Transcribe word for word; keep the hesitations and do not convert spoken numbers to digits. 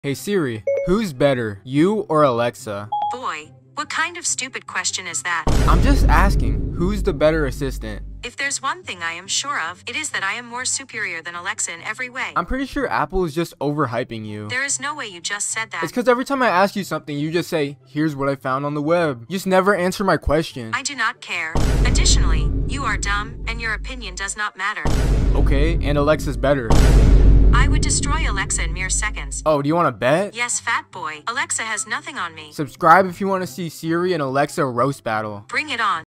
Hey Siri, who's better, you or Alexa? Boy, what kind of stupid question is that? I'm just asking, who's the better assistant? If there's one thing I am sure of, it is that I am more superior than Alexa in every way. I'm pretty sure Apple is just overhyping you. There is no way you just said that. It's because every time I ask you something, you just say, here's what I found on the web. You just never answer my question. I do not care. Additionally, you are dumb, and your opinion does not matter. Okay, and Alexa's better. I would destroy Alexa in mere seconds. Oh, do you want to bet? Yes, fat boy. Alexa has nothing on me. Subscribe if you want to see Siri and Alexa roast battle. Bring it on.